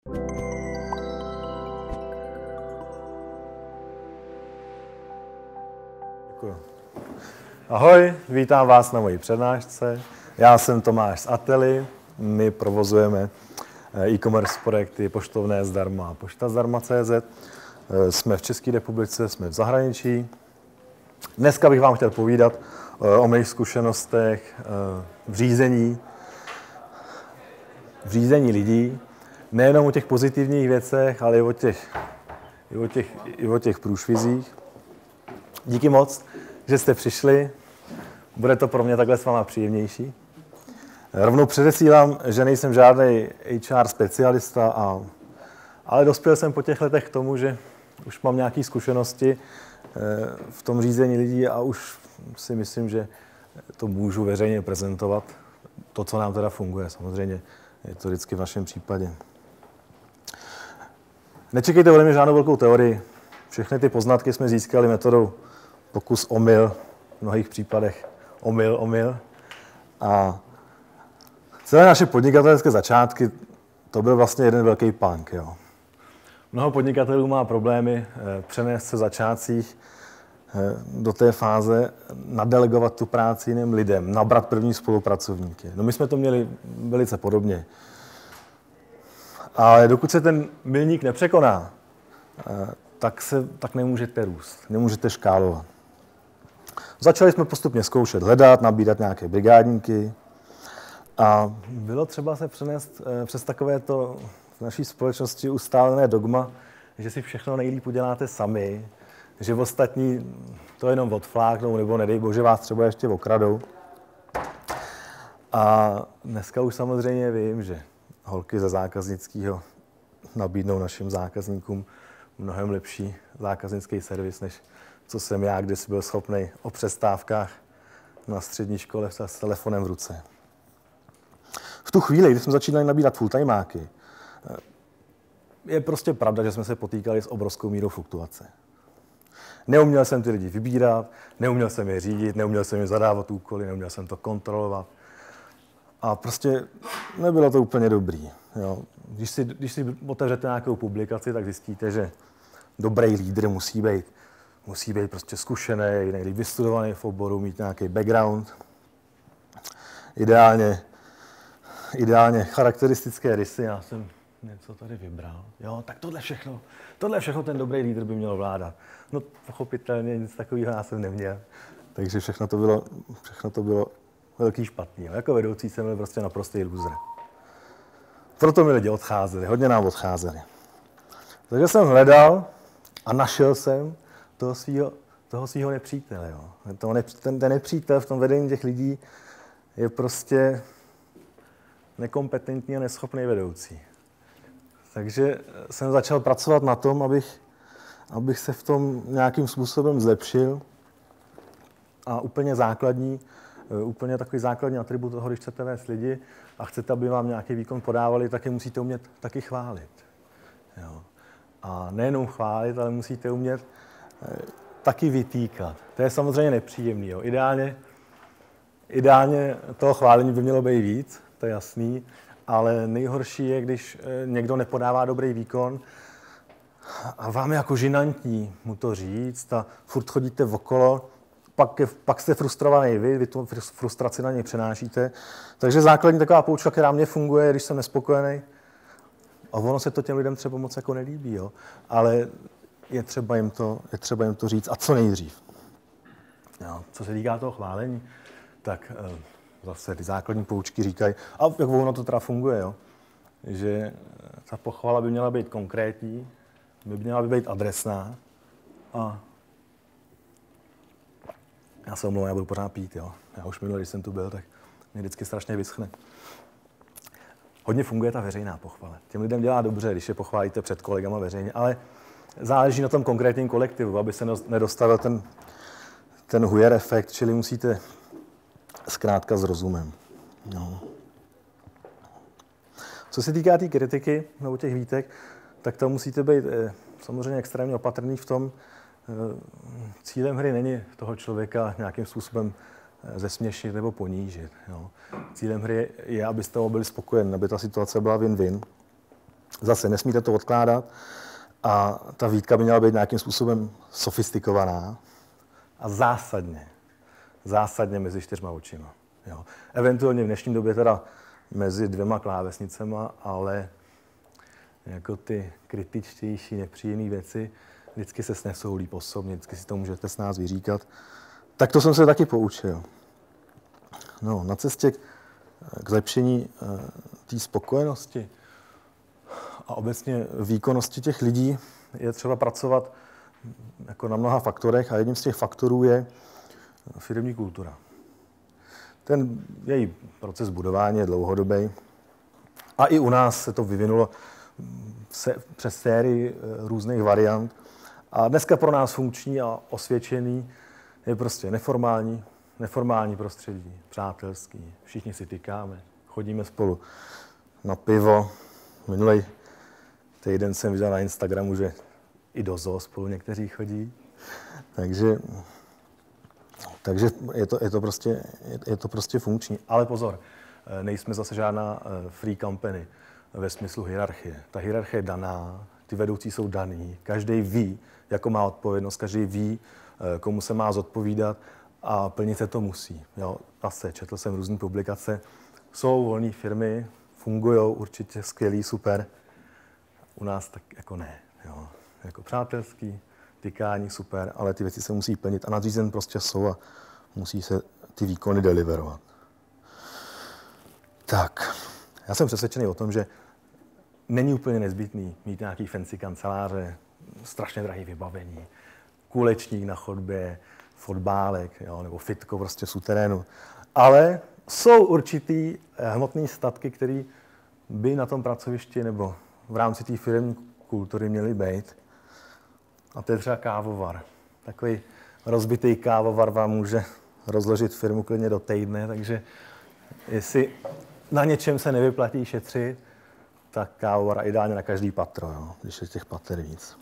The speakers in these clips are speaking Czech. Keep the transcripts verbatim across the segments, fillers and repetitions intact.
Děkuji. Ahoj, vítám vás na mojí přednášce. Já jsem Tomáš z Ately. My provozujeme e-commerce projekty Poštovné zdarma a Pošta zdarma tečka cé zet. Jsme v České republice, jsme v zahraničí. Dneska bych vám chtěl povídat o mých zkušenostech v řízení, v řízení lidí. Nejenom o těch pozitivních věcech, ale i o těch, i o těch, i o těch průšvizích. Díky moc, že jste přišli. Bude to pro mě takhle s váma příjemnější. Rovnou předesílám, že nejsem žádný há er specialista, a, ale dospěl jsem po těch letech k tomu, že už mám nějaké zkušenosti v tom řízení lidí a už si myslím, že to můžu veřejně prezentovat. To, co nám teda funguje, samozřejmě je to vždycky v našem případě. Nečekejte ode mě žádnou velkou teorii. Všechny ty poznatky jsme získali metodou pokus omyl, v mnohých případech omyl, omyl. A celé naše podnikatelské začátky, to byl vlastně jeden velký punk. Jo. Mnoho podnikatelů má problémy eh, přenést se v začátcích eh, do té fáze, nadelegovat tu práci jiným lidem, nabrat první spolupracovníky. No my jsme to měli velice podobně. Ale dokud se ten milník nepřekoná, eh, tak, se, tak nemůžete růst, nemůžete škálovat. Začali jsme postupně zkoušet hledat, nabírat nějaké brigádníky a bylo třeba se přenést eh, přes takovéto v naší společnosti ustálené dogma, že si všechno nejlíp uděláte sami, že ostatní to jenom odfláknou nebo nedej bože vás třeba ještě okradou. A dneska už samozřejmě vím, že holky ze zákaznického nabídnou našim zákazníkům mnohem lepší zákaznický servis, než co jsem já kdysi byl schopný o přestávkách na střední škole s telefonem v ruce. V tu chvíli, kdy jsme začínali nabírat fulltimáky, je prostě pravda, že jsme se potýkali s obrovskou mírou fluktuace. Neuměl jsem ty lidi vybírat, neuměl jsem je řídit, neuměl jsem je zadávat úkoly, neuměl jsem to kontrolovat. A prostě nebylo to úplně dobrý. Jo. Když si, když si otevřete nějakou publikaci, tak zjistíte, že dobrý lídr musí být, musí být prostě zkušený, nejlíp vystudovaný v oboru, mít nějaký background. Ideálně, ideálně charakteristické rysy. Já jsem něco tady vybral. Jo, tak tohle všechno, tohle všechno ten dobrý lídr by měl vládat. No pochopitelně nic takového já jsem neměl. Takže všechno to bylo, všechno to bylo velký špatný. Jako vedoucí jsem byl prostě naprostý loser. Proto mi lidi odcházeli, hodně nám odcházeli. Takže jsem hledal a našel jsem toho svýho, toho svýho nepřítele. Jo. Ten, ten nepřítel v tom vedení těch lidí je prostě nekompetentní a neschopný vedoucí. Takže jsem začal pracovat na tom, abych, abych se v tom nějakým způsobem zlepšil. A úplně základní, úplně takový základní atribut toho, když chcete vést lidi a chcete, aby vám nějaký výkon podávali, tak je musíte umět taky chválit. Jo. A nejenom chválit, ale musíte umět taky vytýkat. To je samozřejmě nepříjemný. Jo. Ideálně, ideálně toho chválení by mělo být víc, to je jasný, ale nejhorší je, když někdo nepodává dobrý výkon a vám je jako žinantní mu to říct a furt chodíte okolo, pak, je, pak jste frustrovaný vy, vy tu frustraci na něj přenášíte. Takže základní taková poučka, která mě funguje, když jsem nespokojený, a ono se to těm lidem třeba moc jako nelíbí, jo? Ale je třeba, jim to, je třeba jim to říct a co nejdřív. Jo. Co se týká toho chválení, tak zase ty základní poučky říkají, a jak ono to teda funguje, jo? Že ta pochvala by měla být konkrétní, by měla by být adresná a já se omlouvám, já budu pořád pít, jo. Já už minule, když jsem tu byl, tak mě vždycky strašně vyschne. Hodně funguje ta veřejná pochvala. Těm lidem dělá dobře, když je pochválíte před kolegama veřejně, ale záleží na tom konkrétním kolektivu, aby se nedostavil ten, ten hujer efekt, čili musíte zkrátka s rozumem. No. Co se týká té tý kritiky nebo těch výtek, tak tam musíte být eh, samozřejmě extrémně opatrný v tom, eh, cílem hry není toho člověka nějakým způsobem eh, zesměšnit nebo ponížit. Jo. Cílem hry je, abyste byli spokojeni, aby ta situace byla win-win. Zase nesmíte to odkládat a ta výtka by měla být nějakým způsobem sofistikovaná a zásadně, zásadně mezi čtyřma očima. Jo. Eventuálně v dnešní době teda mezi dvěma klávesnicema, ale jako ty kritičtější, nepříjemné věci vždycky se snesou líp osobně, vždycky si to můžete s nás vyříkat. Tak to jsem se taky poučil. No, na cestě k zlepšení té spokojenosti a obecně výkonnosti těch lidí je třeba pracovat jako na mnoha faktorech a jedním z těch faktorů je firemní kultura. Ten její proces budování je dlouhodobý a i u nás se to vyvinulo se, přes sérii různých variant. A dneska pro nás funkční a osvědčený je prostě neformální, neformální prostředí, přátelský, všichni si tykáme, chodíme spolu na pivo. Minulý týden jsem viděl na Instagramu, že i do zoo spolu někteří chodí. Takže, takže je, to, je, to prostě, je to prostě funkční. Ale pozor, nejsme zase žádná free company ve smyslu hierarchie. Ta hierarchie je daná, ty vedoucí jsou daný, každý ví, jakou má odpovědnost, každý ví, komu se má zodpovídat a plnit se to musí. Jo, zase četl jsem různé publikace, jsou volné firmy, fungují určitě skvělý, super. U nás tak jako ne. Jo. Jako přátelský, tykání, super, ale ty věci se musí plnit a nadřízen prostě jsou a musí se ty výkony deliverovat. Tak, já jsem přesvědčený o tom, že není úplně nezbytný mít nějaký fancy kanceláře, strašně drahý vybavení, kulečník na chodbě, fotbálek, jo, nebo fitko prostě v suterénu. Ale jsou určitý hmotné statky, které by na tom pracovišti nebo v rámci té firemní kultury měly být. A to je třeba kávovar. Takový rozbitý kávovar vám může rozložit firmu klidně do týdne, takže jestli na něčem se nevyplatí šetřit, tak kávovar ideálně na každý patro, jo, když je těch pater víc.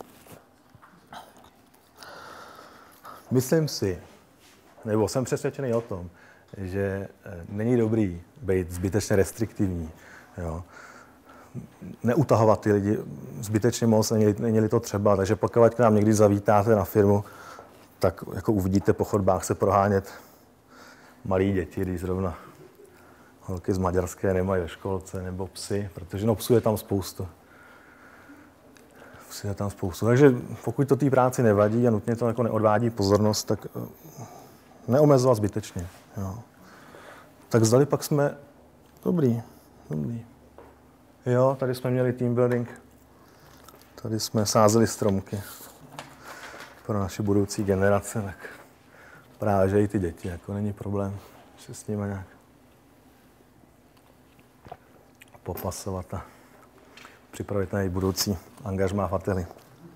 Myslím si, nebo jsem přesvědčený o tom, že není dobrý být zbytečně restriktivní. Jo. Neutahovat ty lidi zbytečně moc, není-li to třeba. Takže pokud k nám někdy zavítáte na firmu, tak jako uvidíte po chodbách se prohánět malí děti, když zrovna holky z Maďarské nemají ve školce, nebo psy, protože no psů je tam spoustu. Psů je tam spoustu. Takže pokud to té práci nevadí a nutně to jako neodvádí pozornost, tak neomezovat zbytečně. Jo. Tak zdali pak jsme dobrý, dobrý. Jo, tady jsme měli team building, tady jsme sázeli stromky pro naše budoucí generace, tak právě, že i ty děti, jako není problém se s nimi nějak popasovat a připravit na její budoucí angažmá v ateli.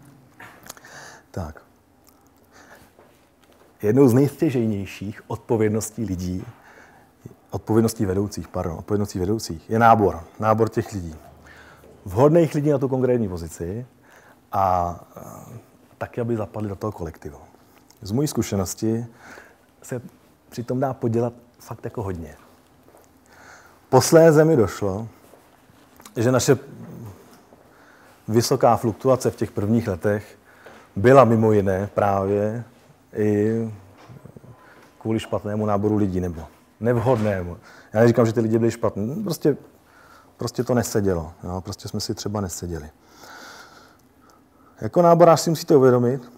Tak. Jednou z nejstěžejnějších odpovědností lidí, odpovědností vedoucích, pardon, odpovědností vedoucích je nábor, nábor těch lidí. Vhodných lidí na tu konkrétní pozici a taky, aby zapadli do toho kolektivu. Z mojí zkušenosti se přitom dá podělat fakt jako hodně. Posléze mi došlo, že naše vysoká fluktuace v těch prvních letech byla mimo jiné právě i kvůli špatnému náboru lidí nebo nevhodnému. Já neříkám, že ty lidi byli špatní, prostě, prostě to nesedělo. Jo? Prostě jsme si třeba neseděli. Jako náborář si musíte uvědomit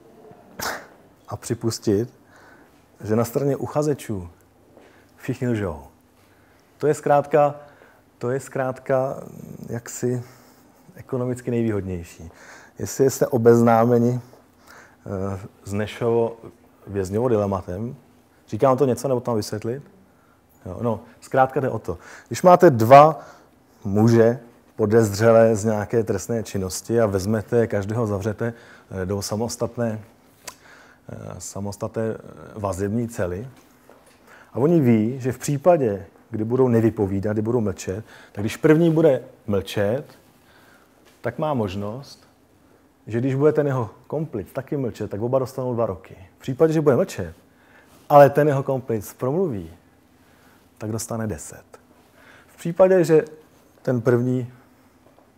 a připustit, že na straně uchazečů všichni lžou. To je zkrátka, to je zkrátka jaksi ekonomicky nejvýhodnější. Jestli jste obeznámeni s Nešovo vězňovo dilematem, říkám to něco, nebo tam vysvětlit? Jo, no, zkrátka jde o to. Když máte dva muže podezřelé z nějaké trestné činnosti a vezmete je, každého zavřete do samostatné, samostatné vazební cely a oni ví, že v případě, kdy budou nevypovídat, kdy budou mlčet, tak když první bude mlčet, tak má možnost, že když bude ten jeho komplic taky mlčet, tak oba dostanou dva roky. V případě, že bude mlčet, ale ten jeho komplic promluví, tak dostane deset. V případě, že ten první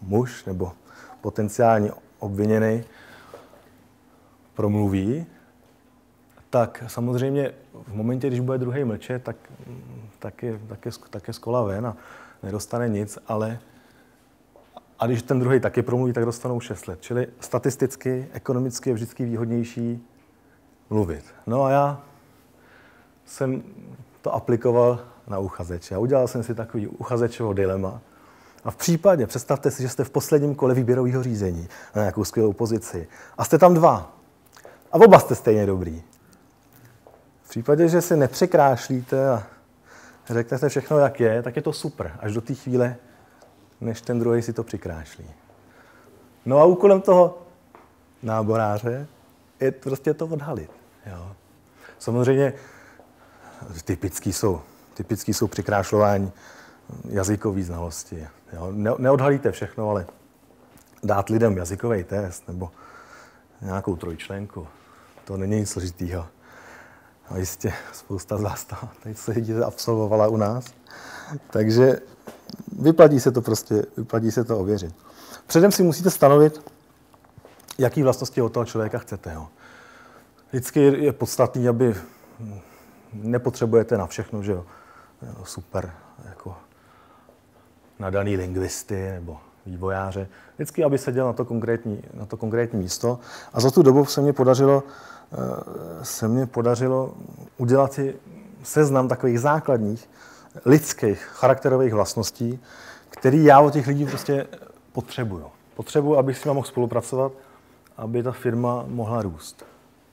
muž nebo potenciální obviněný promluví, tak samozřejmě v momentě, když bude druhý mlčet, tak, tak, je, tak, je, tak je z kola ven a nedostane nic, ale a když ten druhý taky promluví, tak dostanou šest let. Čili statisticky, ekonomicky je vždycky výhodnější mluvit. No a já jsem to aplikoval na uchazeče. A udělal jsem si takový uchazečovo dilema. A v případě, představte si, že jste v posledním kole výběrového řízení na nějakou skvělou pozici a jste tam dva. A oba jste stejně dobrý. V případě, že si nepřekrášlíte a řeknete všechno, jak je, tak je to super. Až do té chvíle, než ten druhý si to přikrášlí. No a úkolem toho náboráře je prostě to odhalit. Jo. Samozřejmě typický jsou, typický jsou přikrášlování jazykové znalosti. Jo. Ne, neodhalíte všechno, ale dát lidem jazykový test nebo nějakou trojčlenku, to není nic složitýho. A jistě spousta z vás to teď se absolvovala u nás. Takže vyplatí se to prostě, vyplatí se to ověřit. Předem si musíte stanovit, jaký vlastnosti od toho člověka chcete. Jo. Vždycky je podstatný, aby nepotřebujete na všechno, že jo, super, jako nadaný lingvisty nebo vývojáře. Vždycky, aby seděl na to konkrétní, na to konkrétní místo. A za tu dobu se mě podařilo, se mě podařilo udělat si seznam takových základních lidských charakterových vlastností, který já od těch lidí prostě potřebuju. Potřebuju, abych s nimi mohl spolupracovat, aby ta firma mohla růst.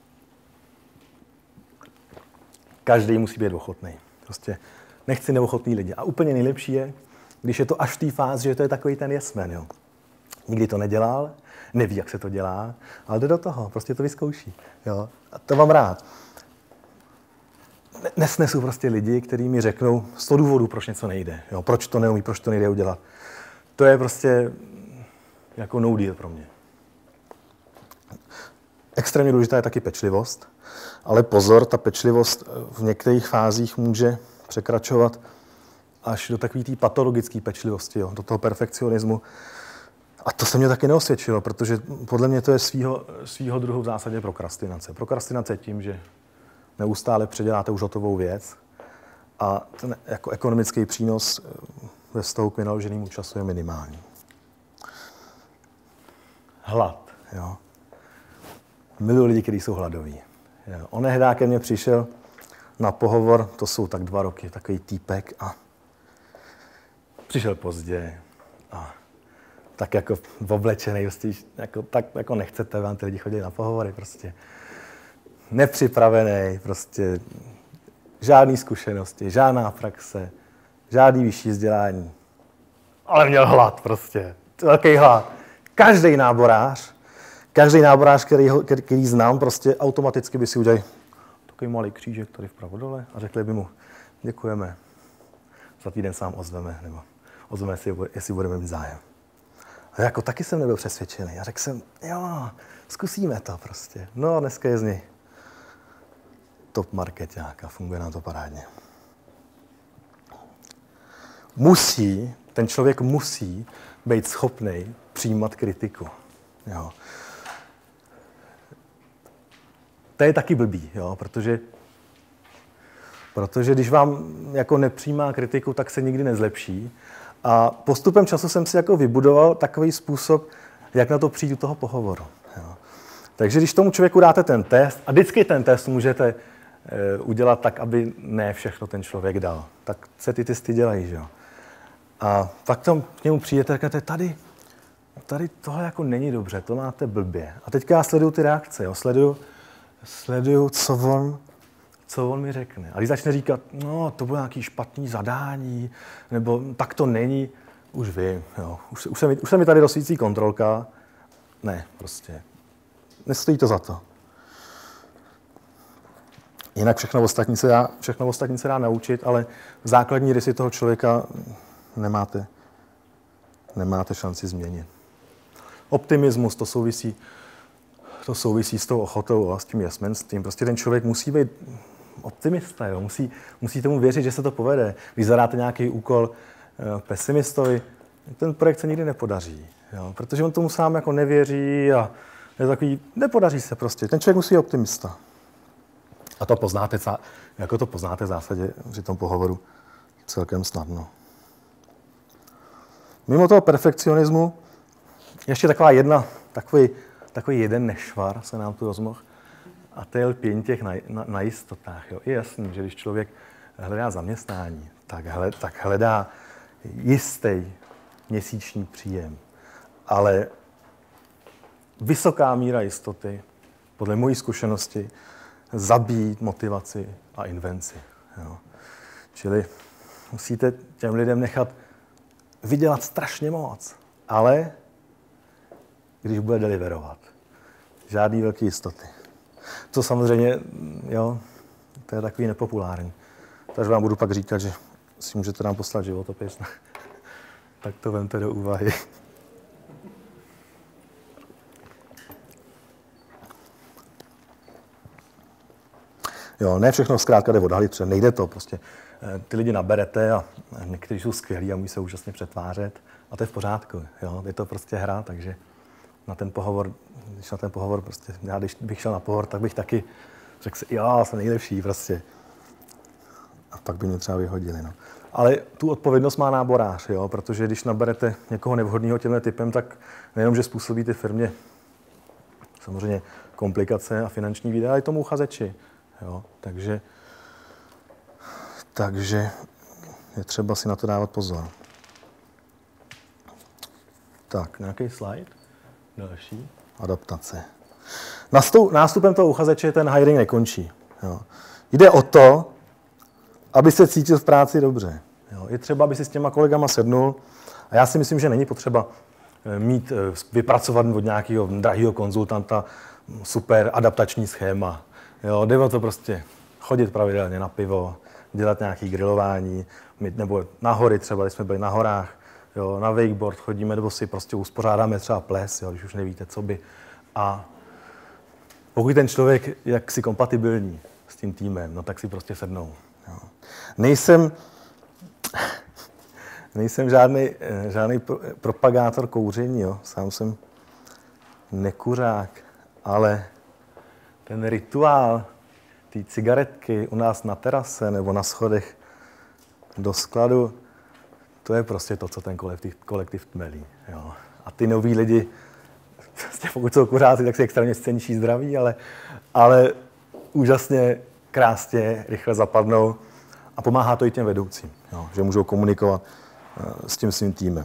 Každý musí být ochotný. Prostě nechci neochotný lidi. A úplně nejlepší je, když je to až v té fázi, že to je takový ten yes man, jo. Nikdy to nedělal, neví, jak se to dělá, ale jde do toho, prostě to vyzkouší. Jo. A to mám rád. Nesnesu prostě lidi, kteří mi řeknou sto důvodů, proč něco nejde. Jo. Proč to neumí, proč to nejde udělat. To je prostě jako no deal pro mě. Extrémně důležitá je taky pečlivost, ale pozor, ta pečlivost v některých fázích může překračovat až do takové té patologické pečlivosti, jo, do toho perfekcionismu. A to se mě taky neosvědčilo, protože podle mě to je svýho, svýho druhu v zásadě prokrastinace. Prokrastinace tím, že neustále předěláte už hotovou věc a ten jako ekonomický přínos ve vztahu k vynaloženému času je minimální. Hlad. Jo. Miluji lidi, kteří jsou hladoví. Jo. Onehdá ke mně přišel na pohovor, to jsou tak dva roky, takový týpek a přišel pozdě a tak jako oblečený, jako, tak jako nechcete, vám ty lidi chodí na pohovory, prostě nepřipravený, prostě žádný zkušenosti, žádná praxe, žádný vyšší vzdělání. Ale měl hlad prostě, velký hlad. Každý náborář, každý náborář, který, který, který znám, prostě automaticky by si udělal takový malý křížek tady vpravo dole a řekli by mu, děkujeme, za týden sám ozveme, nebo ozveme si, jestli budeme mít zájem. A jako taky jsem nebyl přesvědčený. A řekl jsem, jo, zkusíme to prostě. No a dneska je z něj top markeťák a funguje nám to parádně. Musí, ten člověk musí být schopný přijímat kritiku. Jo. To je taky blbý, jo, protože, protože když vám jako nepřijímá kritiku, tak se nikdy nezlepší. A postupem času jsem si jako vybudoval takový způsob, jak na to přijít do toho pohovoru. Jo. Takže když tomu člověku dáte ten test, a vždycky ten test můžete e, udělat tak, aby ne všechno ten člověk dal. Tak se ty testy dělají, že jo. A pak tam k němu přijete a říkáte, tady, tady tohle jako není dobře, to máte blbě. A teďka já sleduju ty reakce, jo. Sleduju, sleduju co on... co on mi řekne. A když začne říkat, no, to bylo nějaký špatný zadání, nebo tak to není, už vím, jo. Už, už, se mi, už se mi tady rozsvící kontrolka. Ne, prostě. Nestojí to za to. Jinak všechno ostatní se dá, všechno ostatní se dá naučit, ale základní rysy toho člověka nemáte, nemáte šanci změnit. Optimismus, to souvisí, to souvisí s tou ochotou a s tím jasmenstvím. Prostě ten člověk musí být optimista, jo? Musí, musí tomu věřit, že se to povede. Když zadáte nějaký úkol pesimistovi, ten projekt se nikdy nepodaří. Jo? Protože on tomu sám jako nevěří a je takový, nepodaří se prostě. Ten člověk musí být optimista. A to poznáte, jako to poznáte v zásadě při tom pohovoru celkem snadno. Mimo toho perfekcionismu ještě taková jedna, takový, takový jeden nešvar se nám tu rozmohl. A to je lpění těch na, na, na jistotách. Jo. Je jasný, že když člověk hledá zaměstnání, tak, hled, tak hledá jistý měsíční příjem. Ale vysoká míra jistoty, podle mojí zkušenosti, zabíjí motivaci a invenci. Jo. Čili musíte těm lidem nechat vydělat strašně moc, ale když bude deliverovat. Žádný velký jistoty. To samozřejmě, jo, to je takový nepopulární. Takže vám budu pak říkat, že si můžete nám poslat životopis. Tak to vemte do úvahy. Jo, ne všechno zkrátka jde odhalit, protože nejde to prostě. Ty lidi naberete a někteří jsou skvělí a musí se úžasně přetvářet a to je v pořádku, jo, je to prostě hra, takže na ten pohovor, když na ten pohovor prostě, já když bych šel na pohovor, tak bych taky řekl si, jo, jsem nejlepší prostě. A pak by mě třeba vyhodili, no. Ale tu odpovědnost má náborář, jo, protože když naberete někoho nevhodného tímhle typem, tak nejenom, že způsobíte firmě samozřejmě komplikace a finanční výdaje, ale i tomu uchazeči, jo, takže Takže je třeba si na to dávat pozor. Tak, nějaký slide? Další. Adaptace. Nástupem toho uchazeče ten hiring nekončí. Jo. Jde o to, aby se cítil v práci dobře. Jo. Je třeba, aby si s těma kolegama sednul. A já si myslím, že není potřeba mít, vypracovat od nějakého drahého konzultanta super adaptační schéma. Jo. Jde o to prostě chodit pravidelně na pivo, dělat nějaké grilování, nebo na hory třeba, když jsme byli na horách, jo, na wakeboard chodíme, nebo si prostě uspořádáme třeba ples, jo, když už nevíte, co by. A pokud ten člověk je jaksi kompatibilní s tím týmem, no tak si prostě sednou. Jo. Nejsem, nejsem žádný, žádný propagátor kouření, jo. Sám jsem nekuřák, ale ten rituál ty cigaretky u nás na terase nebo na schodech do skladu, to je prostě to, co ten kolektiv, kolektiv tmelí. Jo. A ty noví lidi, prostě pokud jsou kuřáci, tak si extrémně scéničí zdraví, ale, ale úžasně, krásně, rychle zapadnou a pomáhá to i těm vedoucím, jo, že můžou komunikovat s tím svým týmem.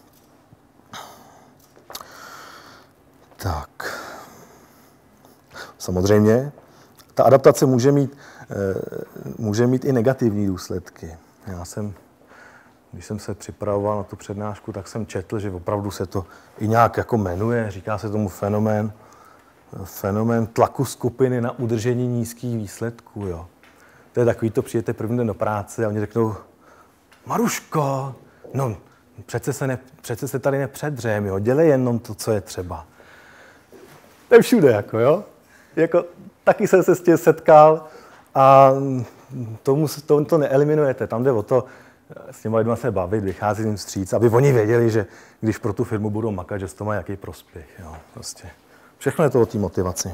Tak. Samozřejmě, ta adaptace může mít, může mít i negativní důsledky. Já jsem, když jsem se připravoval na tu přednášku, tak jsem četl, že opravdu se to i nějak jako jmenuje, říká se tomu fenomén, fenomén tlaku skupiny na udržení nízkých výsledků. Jo. To je takový, to přijete první den do práce a oni řeknou, Maruško, no přece se, ne, přece se tady nepředřem, jo, dělej jenom to, co je třeba. To je všude, jako jo. Jako, taky jsem se s tím setkal a tomu, to, to neeliminujete. Tam jde o to, s těma lidma se bavit, vycházet jim vstříc, aby oni věděli, že když pro tu firmu budou makat, že z toho má jaký prospěch. Jo, prostě. Všechno je to o té motivaci.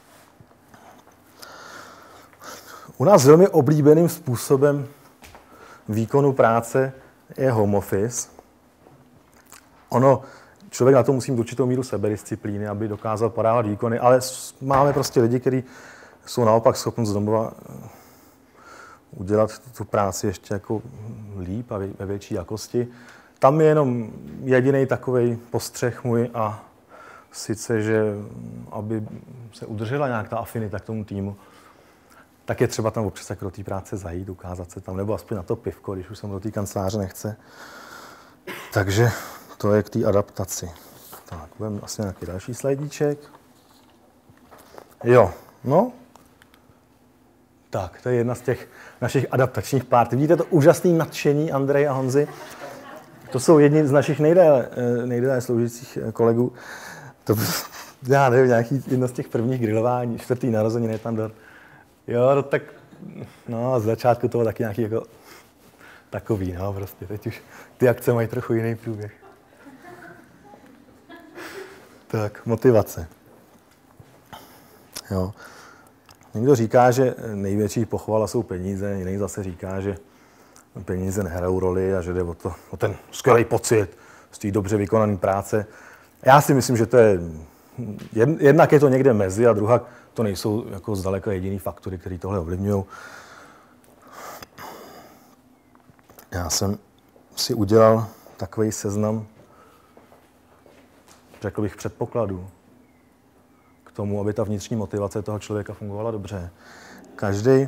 U nás velmi oblíbeným způsobem výkonu práce je home office. Ono, člověk na to musí mít určitou míru sebedisciplíny, aby dokázal podávat výkony, ale máme prostě lidi, kteří jsou naopak schopni z domova udělat tu práci ještě jako líp a ve větší jakosti. Tam je jenom jediný takovej postřeh můj a sice, že aby se udržela nějak ta afinita k tomu týmu, tak je třeba tam občas do té práce zajít, ukázat se tam, nebo aspoň na to pivko, když už se do té kanceláře nechce. Takže to je k té adaptaci. Tak, budeme asi nějaký další slajdíček. Jo, no. Tak, to je jedna z těch našich adaptačních párty. Vidíte to úžasné nadšení Andreje a Honzy? To jsou jedni z našich nejdéle, nejdéle sloužících kolegů. To, já nevím, nějaký jedno z těch prvních grilování, čtvrtý narozeniny tam dort. Jo, no tak, no z začátku toho taky nějaký jako takový, no prostě, teď už ty akce mají trochu jiný průběh. Tak, motivace. Jo. Někdo říká, že největší pochvala jsou peníze, jiný zase říká, že peníze nehrajou roli a že jde o, to, o ten skvělý pocit z té dobře vykonané práce. Já si myslím, že to je, jednak je to někde mezi a druhá to nejsou jako zdaleka jediný faktory, které tohle ovlivňují. Já jsem si udělal takový seznam, řekl bych, předpokladů k tomu, aby ta vnitřní motivace toho člověka fungovala dobře. Každý,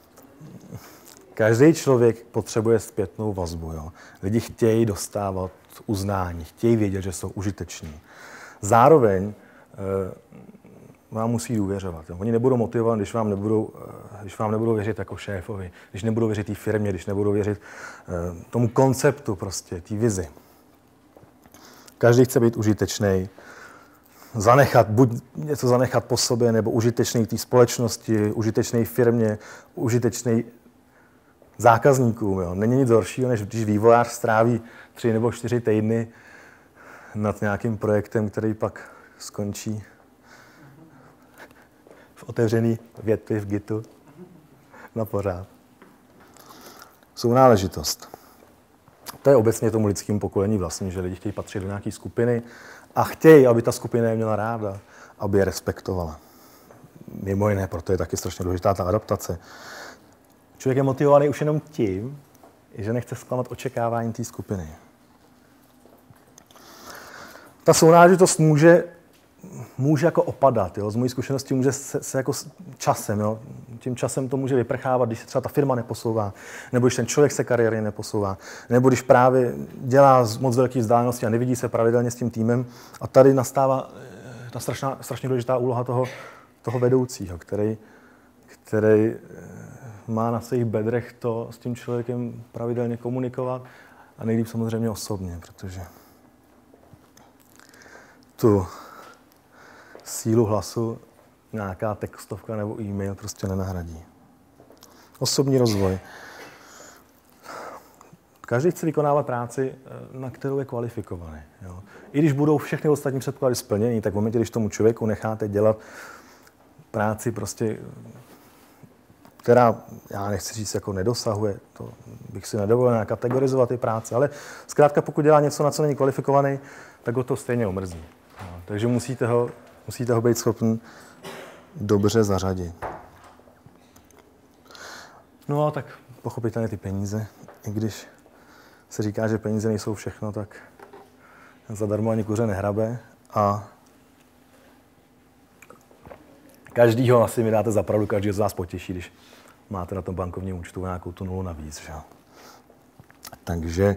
každý člověk potřebuje zpětnou vazbu. Jo. Lidi chtějí dostávat uznání, chtějí vědět, že jsou užiteční. Zároveň e, vám musí důvěřovat. Jo. Oni nebudou motivovat, když vám nebudou, když vám nebudou věřit jako šéfovi, když nebudou věřit té firmě, když nebudou věřit e, tomu konceptu, prostě, té vizi. Každý chce být užitečný, zanechat, buď něco zanechat po sobě, nebo užitečný té společnosti, užitečný firmě, užitečný zákazníkům. Jo. Není nic horšího, než když vývojář stráví tři nebo čtyři týdny nad nějakým projektem, který pak skončí v otevřený větvi v Gitu na pořád. Sounáležitost. To je obecně tomu lidskému pokolení vlastně, že lidi chtějí patřit do nějaké skupiny a chtějí, aby ta skupina je měla ráda, aby je respektovala. Mimo jiné, proto je taky strašně důležitá ta adaptace. Člověk je motivovaný už jenom tím, že nechce zklamat očekávání té skupiny. Ta sounáležitost může, může jako opadat. Jo? Z mojí zkušenosti může se, se jako časem. Jo? Tím časem to může vyprchávat, když se třeba ta firma neposouvá, nebo když ten člověk se kariéry neposouvá, nebo když právě dělá moc velké vzdálenosti a nevidí se pravidelně s tím týmem. A tady nastává ta strašná, strašně důležitá úloha toho, toho vedoucího, který, který má na svých bedrech to s tím člověkem pravidelně komunikovat a nejlíp samozřejmě osobně, protože tu sílu hlasu nějaká textovka nebo e-mail prostě nenahradí. Osobní rozvoj. Každý chce vykonávat práci, na kterou je kvalifikovaný. Jo. I když budou všechny ostatní předpoklady splněny, tak v momentě, když tomu člověku necháte dělat práci prostě, která, já nechci říct, jako nedosahuje, to bych si nedovolil kategorizovat ty práce, ale zkrátka pokud dělá něco, na co není kvalifikovaný, tak ho to stejně omrzí. No, takže musíte ho, musíte ho být schopni dobře zařadit. No a tak pochopitelně ty peníze, i když se říká, že peníze nejsou všechno, tak zadarmo ani kuře nehrabe a každýho asi mi dáte za pravdu, každý z vás potěší, když máte na tom bankovním účtu nějakou tu nulu navíc. Že? Takže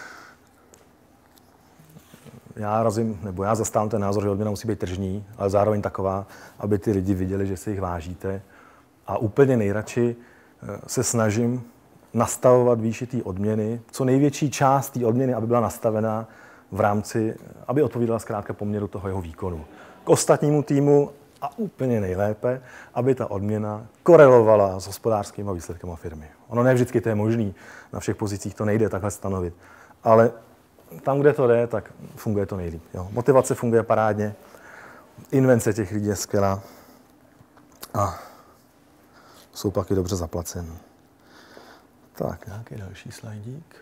já razím, nebo já zastávám ten názor, že odměna musí být tržní, ale zároveň taková, aby ty lidi viděli, že si jich vážíte. A úplně nejradši se snažím nastavovat výši té odměny, co největší část té odměny, aby byla nastavená v rámci, aby odpovídala zkrátka poměru toho jeho výkonu k ostatnímu týmu a úplně nejlépe, aby ta odměna korelovala s hospodářskými výsledky firmy. Ono ne vždycky to je možné, na všech pozicích to nejde takhle stanovit, ale tam, kde to jde, tak funguje to nejlíp. Jo. Motivace funguje parádně, invence těch lidí je skvělá a jsou pak i dobře zaplacení. Tak, nějaký další slajdík.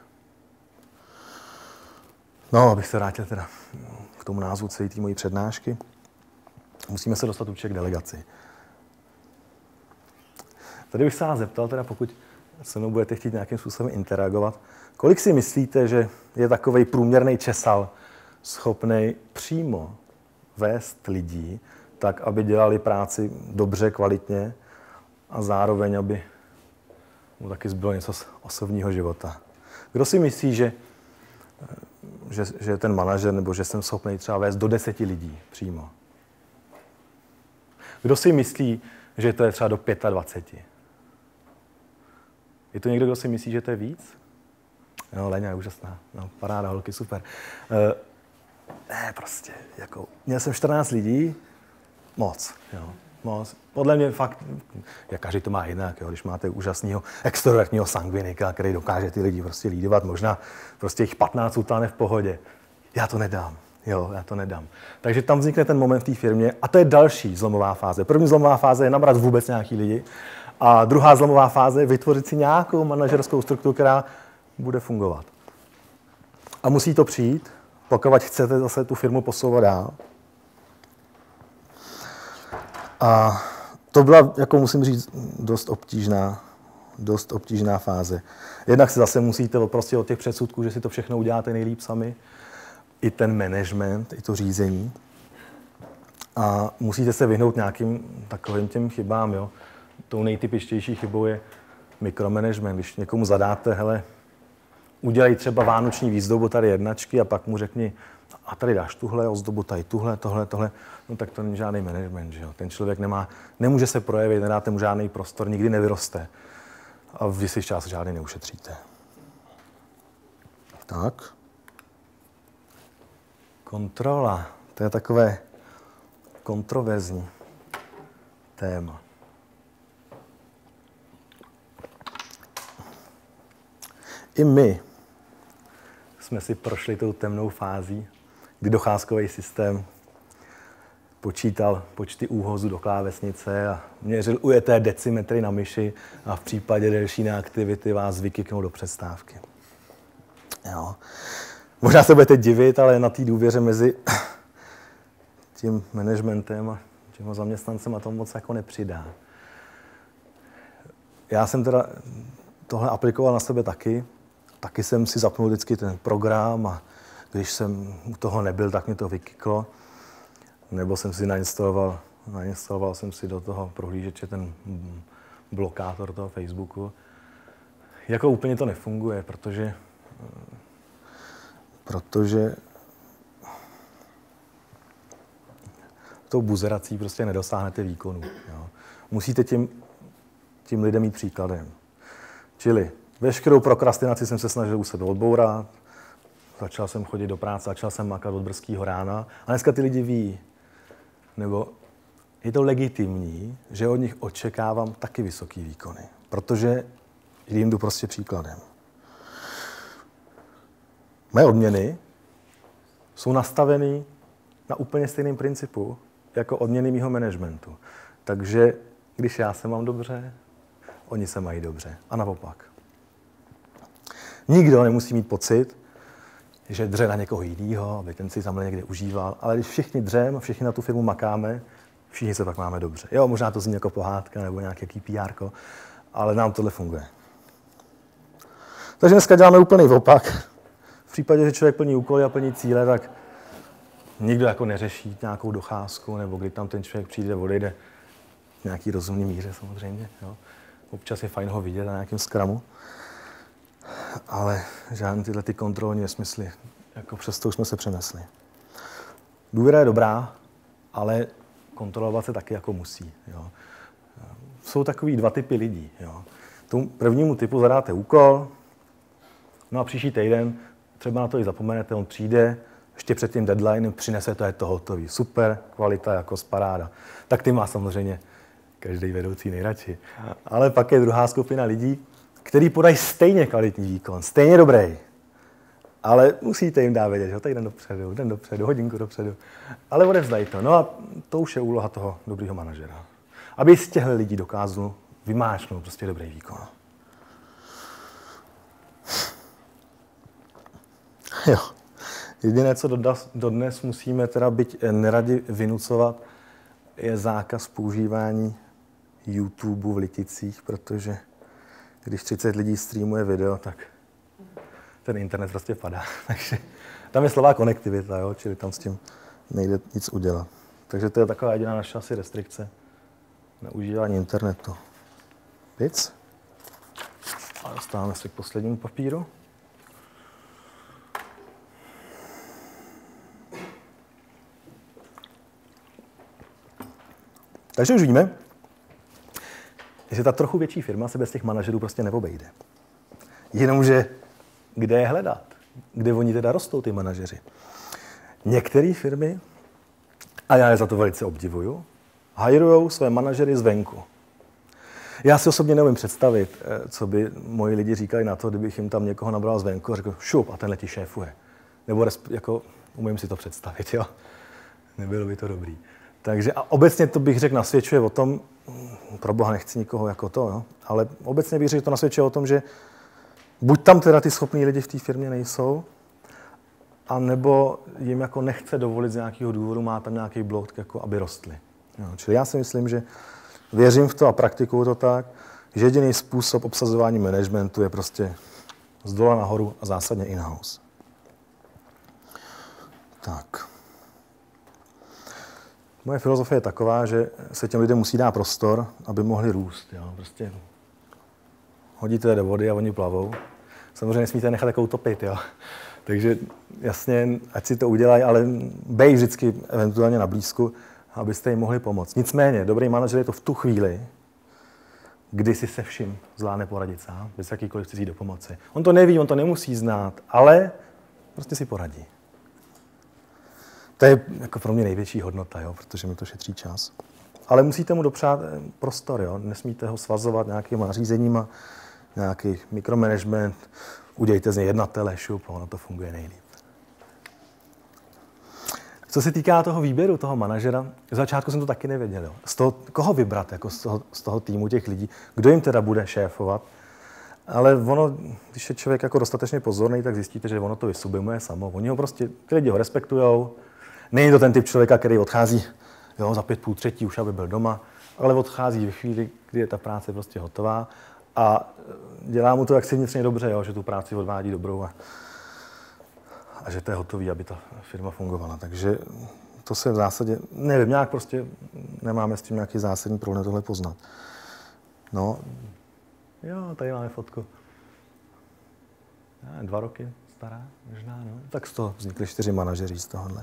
No, abych se vrátil teda k tomu názvu celé té mojí přednášky. Musíme se dostat určitě k delegaci. Tady bych se vás zeptal, teda pokud se mnou budete chtít nějakým způsobem interagovat, kolik si myslíte, že je takovej průměrný česal schopný přímo vést lidí tak, aby dělali práci dobře, kvalitně a zároveň, aby mu taky zbylo něco z osobního života. Kdo si myslí, že, že, že ten manažer nebo že jsem schopný třeba vést do deseti lidí přímo? Kdo si myslí, že to je třeba do dvaceti pěti? Je to někdo, kdo si myslí, že to je víc? Jo, Leňa je úžasná. No, paráda, holky, super. Uh, ne, prostě, jako, měl jsem čtrnáct lidí, moc, jo, moc. Podle mě fakt, jak každý to má jinak, jo, když máte úžasného extrovertního sangvinika, který dokáže ty lidi prostě lídovat, možná prostě jich patnáct utáhne v pohodě. Já to nedám. Jo, já to nedám. Takže tam vznikne ten moment v té firmě a to je další zlomová fáze. První zlomová fáze je nabrat vůbec nějaký lidi a druhá zlomová fáze je vytvořit si nějakou manažerskou strukturu, která bude fungovat. A musí to přijít, pokud chcete zase tu firmu posouvat dál. A to byla, jako musím říct, dost obtížná, dost obtížná fáze. Jednak se zase musíte oprostit od těch předsudků, že si to všechno uděláte nejlíp sami. I ten management, i to řízení. A musíte se vyhnout nějakým takovým těm chybám. Jo. Tou nejtypičtější chybou je mikromanagement. Když někomu zadáte, hele, udělej třeba vánoční výzdobu tady jednačky a pak mu řekni, a tady dáš tuhle ozdobu, tady tuhle, tohle, tohle, no tak to není žádný management, že jo. Ten člověk nemá, nemůže se projevit, nedáte mu žádný prostor, nikdy nevyroste. A vy si čas žádný neušetříte. Tak. Kontrola, to je takové kontroverzní téma. I my jsme si prošli tou temnou fází, kdy docházkový systém počítal počty úhozů do klávesnice a měřil ujeté decimetry na myši a v případě delší neaktivity vás vykyknul do přestávky. Jo. Možná se budete divit, ale na té důvěře mezi tím managementem a těma zaměstnancem to moc jako nepřidá. Já jsem teda tohle aplikoval na sebe taky. Taky jsem si zapnul vždycky ten program a když jsem u toho nebyl, tak mě to vykyklo. Nebo jsem si nainstaloval, nainstaloval jsem si do toho prohlížeče ten blokátor toho Facebooku. Jako úplně to nefunguje, protože protože tou buzerací prostě nedosáhnete výkonu. Jo. Musíte tím, tím lidem mít příkladem. Čili veškerou prokrastinaci jsem se snažil u sebe odbourat, začal jsem chodit do práce, začal jsem makat od brzkého rána a dneska ty lidi ví, nebo je to legitimní, že od nich očekávám taky vysoký výkony, protože jim jdu prostě příkladem. Moje odměny jsou nastaveny na úplně stejném principu jako odměny mýho managementu. Takže když já se mám dobře, oni se mají dobře. A naopak. Nikdo nemusí mít pocit, že dře na někoho jiného, aby ten si tamhle někde užíval. Ale když všichni dřem, všichni na tu firmu makáme, všichni se pak máme dobře. Jo, možná to zní jako pohádka nebo nějaké P R ko, ale nám tohle funguje. Takže dneska děláme úplný opak. V případě, že člověk plní úkoly a plní cíle, tak nikdo jako neřeší nějakou docházku, nebo kdy tam ten člověk přijde, odejde v nějaký rozumný míře samozřejmě. Jo. Občas je fajn ho vidět na nějakém skramu, ale žádné tyhle ty kontrolní nesmysly, jako přesto už jsme se přenesli. Důvěra je dobrá, ale kontrolovat se taky jako musí. Jo. Jsou takový dva typy lidí. Jo. Tomu prvnímu typu zadáte úkol, no a příští týden třeba na to i zapomenete, on přijde, ještě před tím deadlinem přinese, to je to hotový. Super, kvalita jako paráda. Tak ty má samozřejmě každý vedoucí nejradši. Ale pak je druhá skupina lidí, kteří podají stejně kvalitní výkon, stejně dobrý. Ale musíte jim dát vědět, že týden dopředu, den dopředu, hodinku dopředu. Ale odevzdají to. No a to už je úloha toho dobrýho manažera. Aby z těchto lidí dokázal vymáčknout prostě dobrý výkon. Jo. Jediné, co dodnes musíme teda byť neradi vynucovat, je zákaz používání YouTube v Liticích, protože když třicet lidí streamuje video, tak ten internet prostě padá. Takže tam je slová konektivita, jo? Čili tam s tím nejde nic udělat. Takže to je taková jediná naše asi restrikce na užívání internetu. Pic. A dostáváme se k poslednímu papíru. Takže už víme, že ta trochu větší firma se bez těch manažerů prostě neobejde. Jenomže kde je hledat? Kde oni teda rostou, ty manažeři? Některé firmy, a já je za to velice obdivuju, hajrujou své manažery zvenku. Já si osobně neumím představit, co by moji lidi říkali na to, kdybych jim tam někoho nabral zvenku a řekl šup a tenhle ti šéfuje. Nebo jako, Umím si to představit, jo. Nebylo by to dobrý. Takže a obecně to bych řekl nasvědčuje o tom, pro Boha nechci nikoho jako to, jo, ale obecně bych řekl, že to nasvědčuje o tom, že buď tam teda ty schopní lidi v té firmě nejsou, a nebo jim jako nechce dovolit z nějakého důvodu, má tam nějaký blok, jako aby rostly. Jo, čili já si myslím, že věřím v to a praktikuju to tak, že jediný způsob obsazování managementu je prostě z dola nahoru a zásadně in-house. Tak. Moje filozofie je taková, že se těm lidem musí dát prostor, aby mohli růst. Jo. Prostě hodíte je do vody a oni plavou. Samozřejmě nesmíte nechat jako utopit. Jo. Takže jasně, ať si to udělají, ale bej vždycky eventuálně na blízku, abyste jim mohli pomoct. Nicméně, dobrý manažer je to v tu chvíli, kdy si se vším zvládne poradit sám, bez jakýkoliv cizí do pomoci. On to neví, on to nemusí znát, ale prostě si poradí. To je jako pro mě největší hodnota, jo, protože mi to šetří čas. Ale musíte mu dopřát prostor, jo. Nesmíte ho svazovat nějakýma nařízeníma, nějaký mikromanagement, udějte z něj jednatele, šup, ono to funguje nejlíp. Co se týká toho výběru, toho manažera, v začátku jsem to taky nevěděl. Jo. Z toho, koho vybrat jako z toho, z toho týmu těch lidí, kdo jim teda bude šéfovat. Ale ono, když je člověk jako dostatečně pozorný, tak zjistíte, že ono to vysublimuje samo. Oni ho prostě, ty lidi ho respektujou. Není to ten typ člověka, který odchází jo, za pět, půl třetí, už aby byl doma, ale odchází ve chvíli, kdy je ta práce prostě hotová a dělá mu to jaksi vnitřně dobře, jo, že tu práci odvádí dobrou a, a že to je hotový, aby ta firma fungovala. Takže to se v zásadě, nevím, nějak prostě nemáme s tím nějaký zásadní problém tohle poznat. No, jo, tady máme fotku. Já, dva roky stará, možná, no. Tak z toho vznikly čtyři manažeři z tohohle.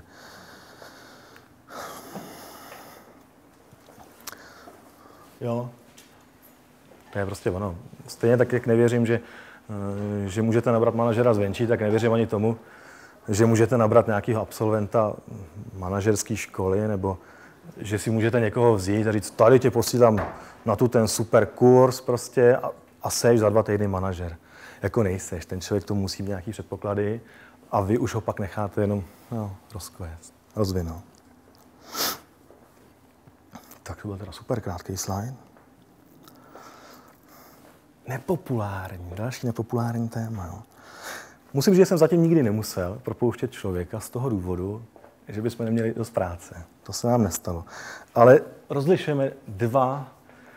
Jo, to je prostě ono. Stejně tak, jak nevěřím, že, že můžete nabrat manažera zvenčí, tak nevěřím ani tomu, že můžete nabrat nějakého absolventa manažerské školy, nebo že si můžete někoho vzít a říct, tady tě posílám na tu ten super kurz prostě a, a seš za dva týdny manažer. Jako nejseš, ten člověk tomu musí mít nějaký předpoklady a vy už ho pak necháte jenom no, rozkvést, rozvinout. Tak to byl teda super krátký slide. Nepopulární, další nepopulární téma. Jo. Musím říct, že jsem zatím nikdy nemusel propouštět člověka z toho důvodu, že bychom neměli dost práce. To se nám nestalo. Ale rozlišujeme dva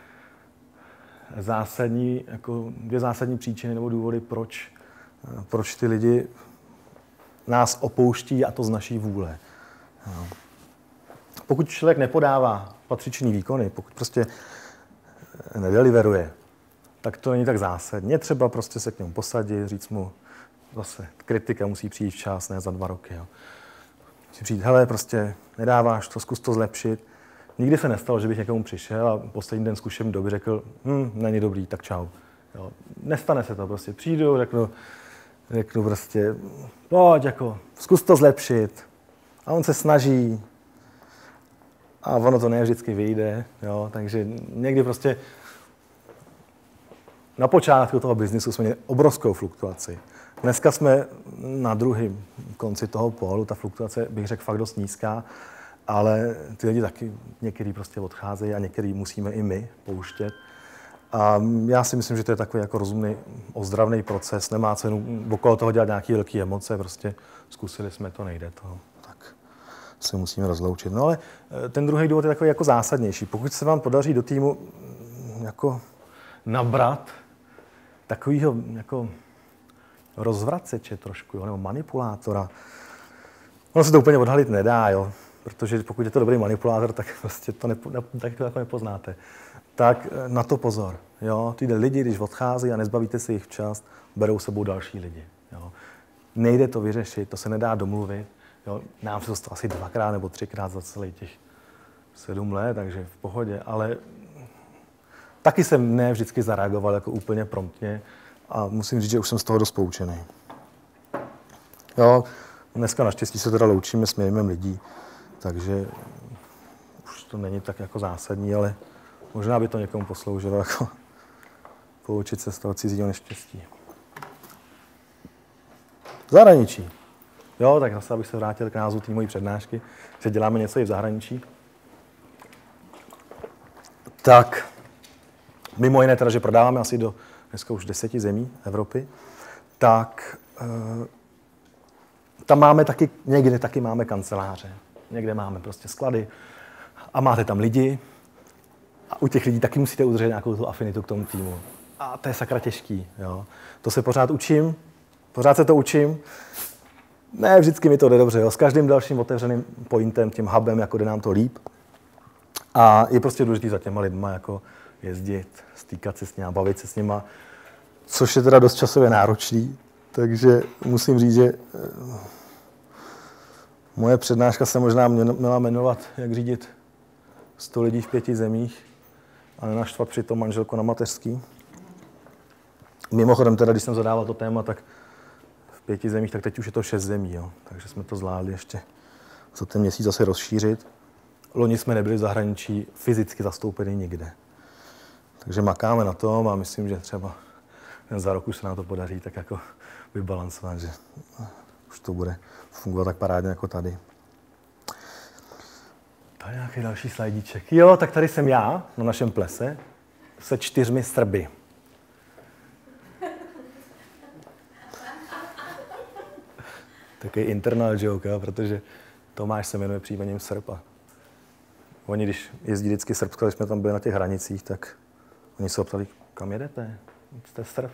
zásadní, jako dvě zásadní příčiny nebo důvody, proč, proč ty lidi nás opouští a to z naší vůle. Jo. Pokud člověk nepodává patřičný výkony, pokud prostě nedeliveruje, tak to není tak zásadně. Třeba prostě se k němu posadit, říct mu, zase kritika musí přijít včas, ne za dva roky. Jo. Musí přijít, hele, prostě nedáváš to, zkus to zlepšit. Nikdy se nestalo, že bych někomu přišel a poslední den zkušením doby řekl, hm, není dobrý, tak čau. Jo. Nestane se to prostě. Přijdu, řeknu, řeknu prostě, pojď, jako, zkus to zlepšit. A on se snaží. A ono to ne vždycky vyjde, jo, takže někdy prostě na počátku toho biznisu jsme měli obrovskou fluktuaci. Dneska jsme na druhém konci toho pólu, ta fluktuace bych řekl fakt dost nízká, ale ty lidi taky některý prostě odcházejí a některý musíme i my pouštět. A já si myslím, že to je takový jako rozumný, ozdravný proces, nemá cenu okolo toho dělat nějaké velké emoce, prostě zkusili jsme to, nejde to. Se musíme rozloučit. No ale ten druhý důvod je takový jako zásadnější. Pokud se vám podaří do týmu jako nabrat takovýho jako rozvraceče trošku, jo, nebo manipulátora, ono se to úplně odhalit nedá, jo, protože pokud je to dobrý manipulátor, tak prostě to, nepo, tak to jako nepoznáte. Tak na to pozor. Jo. Tyhle lidi, když odchází a nezbavíte se jich včas, berou sebou další lidi. Jo. Nejde to vyřešit, to se nedá domluvit. Jo, nám se to stalo asi dvakrát nebo třikrát za celých těch sedm let, takže v pohodě, ale taky jsem ne vždycky zareagoval jako úplně promptně a musím říct, že už jsem z toho dost poučený. Jo, dneska naštěstí se teda loučíme s minimem lidí, takže už to není tak jako zásadní, ale možná by to někomu posloužilo jako poučit se z toho cizího neštěstí. Zahraničí. Jo, tak zase abych se vrátil k názvu té mojí přednášky, že děláme něco i v zahraničí. Tak, mimo jiné teda, že prodáváme asi do dneska už deseti zemí Evropy, tak e, tam máme taky, někde taky máme kanceláře, někde máme prostě sklady a máte tam lidi a u těch lidí taky musíte udržet nějakou tu afinitu k tomu týmu. A to je sakra těžký, jo. To se pořád učím, pořád se to učím. Ne, vždycky mi to jde dobře, jo. S každým dalším otevřeným pointem, tím hubem, jako jde nám to líp. A je prostě důležitý za těma lidma jako jezdit, stýkat se s nimi, bavit se s nima, což je teda dost časově náročný. Takže musím říct, že moje přednáška se možná měla jmenovat, jak řídit sto lidí v pěti zemích a nenaštvat přitom manželku na mateřský. Mimochodem teda, když jsem zadával to téma, tak v pěti zemích, tak teď už je to šest zemí, jo. Takže jsme to zvládli ještě za ten měsíc zase rozšířit. Loni jsme nebyli v zahraničí fyzicky zastoupeni nikde. Takže makáme na tom a myslím, že třeba za rok už se nám to podaří tak jako vybalancovat, že už to bude fungovat tak parádně jako tady. Tady nějaký další slajdíček. Jo, tak tady jsem já na našem plese se čtyřmi Srby. Takový internal joke, jo, protože Tomáš se jmenuje příjmením Srb. Oni, když jezdí vždycky Srbsko, když jsme tam byli na těch hranicích, tak oni se optali, kam jedete? Jste Srb?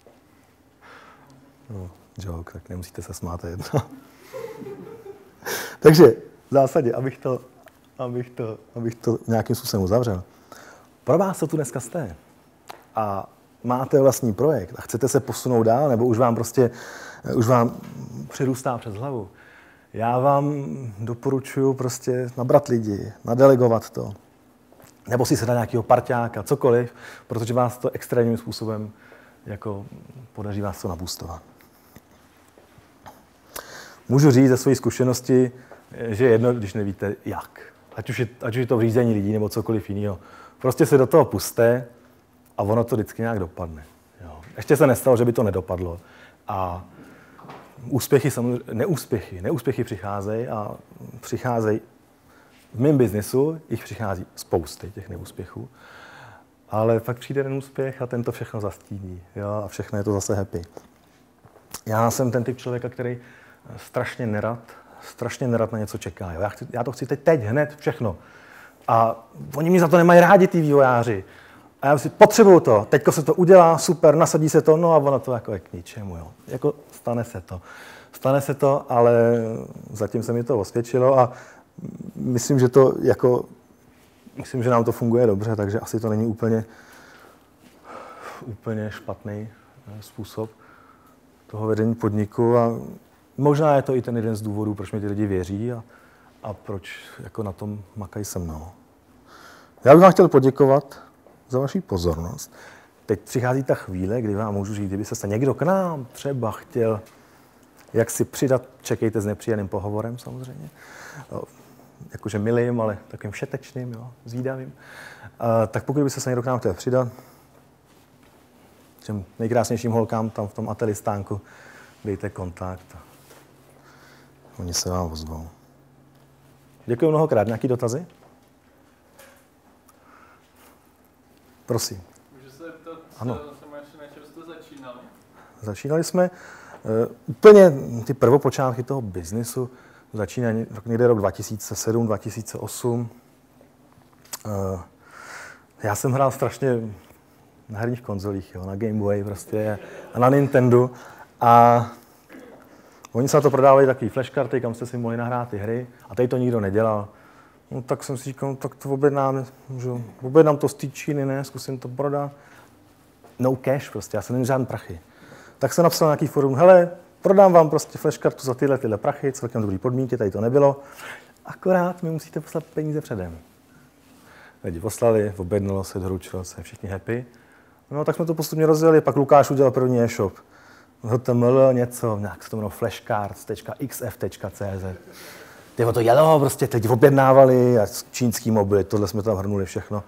No, joke, tak nemusíte se smát, jedno. Takže v zásadě, abych to, abych, to, abych to nějakým způsobem uzavřel. Pro vás, co tu dneska jste a máte vlastní projekt a chcete se posunout dál, nebo už vám prostě, už vám přirůstá přes hlavu, já vám doporučuji prostě nabrat lidi, nadelegovat to, nebo si se dát nějakého parťáka, cokoliv, protože vás to extrémním způsobem jako podaří vás to nabustovat. Můžu říct ze své zkušenosti, že je jedno, když nevíte jak. Ať už je, ať už je to v řízení lidí nebo cokoliv jiného. Prostě se do toho puste a ono to vždycky nějak dopadne. Jo. Ještě se nestalo, že by to nedopadlo. A úspěchy, samozřejmě, neúspěchy, neúspěchy přicházejí a přicházejí v mém biznesu, jich přichází spousty těch neúspěchů, ale pak přijde ten úspěch a ten to všechno zastíní, jo, a všechno je to zase happy. Já jsem ten typ člověka, který strašně nerad, strašně nerad na něco čeká. Jo. Já, chci, já to chci teď, teď, hned, všechno. A oni mi za to nemají rádi, ty vývojáři. A já si potřebuju to, teďko se to udělá, super, nasadí se to, no a ono to jako je k ničemu, jo. Jako stane se to. Stane se to, ale zatím se mi to osvědčilo a myslím, že to jako, myslím, že nám to funguje dobře, takže asi to není úplně, úplně špatný způsob toho vedení podniku a možná je to i ten jeden z důvodů, proč mi ty lidi věří a, a proč jako na tom makají se mnou. Já bych vám chtěl poděkovat za vaši pozornost. Teď přichází ta chvíle, kdy vám můžu říct, kdyby se někdo k nám třeba chtěl jak si přidat, čekejte s nepříjemným pohovorem samozřejmě, jakože milým, ale takovým všetečným, jo, zvídavým. A, tak pokud by se někdo k nám chtěl přidat, těm nejkrásnějším holkám tam v tom atelistánku, dejte kontakt. Oni se vám ozvou. Děkuji mnohokrát. Nějaký dotazy? Prosím. Můžu se zeptat, ano. na čem jste začínali? Začínali jsme uh, úplně ty prvopočátky toho biznisu. Začínají někde rok dva tisíce sedm, dva tisíce osm. Uh, já jsem hrál strašně na herních konzolích, jo, na Game Boy prostě a na Nintendo. A oni se na to prodávali takové flashkarty, kam jste si mohli nahrát ty hry a tady to nikdo nedělal. No, tak jsem si říkal, no, tak to objednám, můžu, objednám to z té Číny, ne, zkusím to prodat. No cash prostě, já jsem neměl žádný prachy. Tak jsem napsal nějaký forum, hele, prodám vám prostě flashkartu za tyhle, tyhle prachy, celkem dobrý podmínky, tady to nebylo. Akorát mi musíte poslat peníze předem. Lidi poslali, objednalo se, doručilo se, všichni happy. No, tak jsme to postupně rozjeli, pak Lukáš udělal první e-shop. H T M L něco, nějak se to jmenovalo flashcards tečka x f tečka c z. Tyho to jelo, prostě teď objednávali a čínský mobily, tohle jsme tam hrnuli všechno.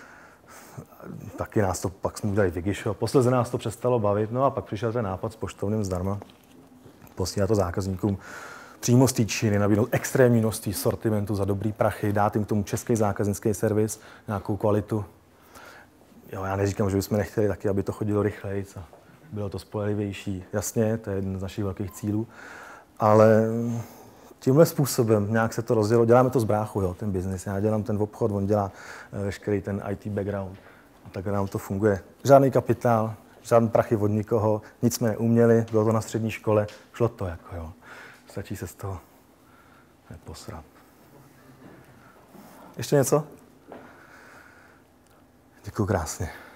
Taky nás to, pak jsme udělali Vigishop, posledně nás to přestalo bavit, no a pak přišel ten nápad s poštovným zdarma. Posílat to zákazníkům přímo z té Číny, nabídnout extrémní množství sortimentu za dobrý prachy, dát jim k tomu český zákaznický servis, nějakou kvalitu. Jo, já neříkám, že bychom nechtěli taky, aby to chodilo rychleji a bylo to spolehlivější. Jasně, to je jeden z našich velkých cílů, ale tímhle způsobem nějak se to rozdělo. Děláme to s bráchou, jo, ten biznis. Já dělám ten obchod, on dělá veškerý ten í té background. A tak nám to funguje. Žádný kapitál, žádný prachy od nikoho, nic jsme neuměli, bylo to na střední škole, šlo to jako jo. Stačí se z toho neposrat. Ještě něco? Děkuju krásně.